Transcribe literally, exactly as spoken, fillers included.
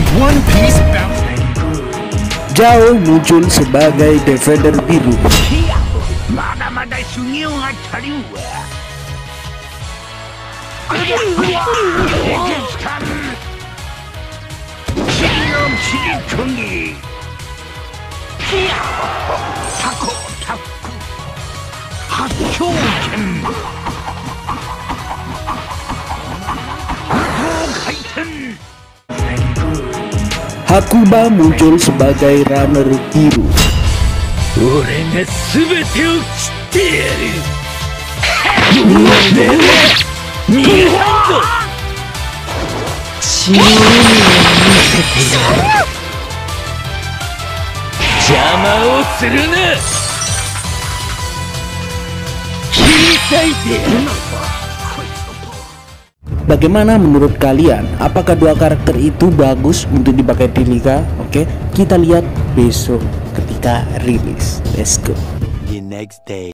One Piece bounce. Zhao muncul sebagai Defender Biru. Hakuba muncul sebagai Runner Biru. Bagaimana menurut kalian? Apakah dua karakter itu bagus untuk dipakai di liga? Oke, kita lihat besok ketika rilis. Let's go. The next day.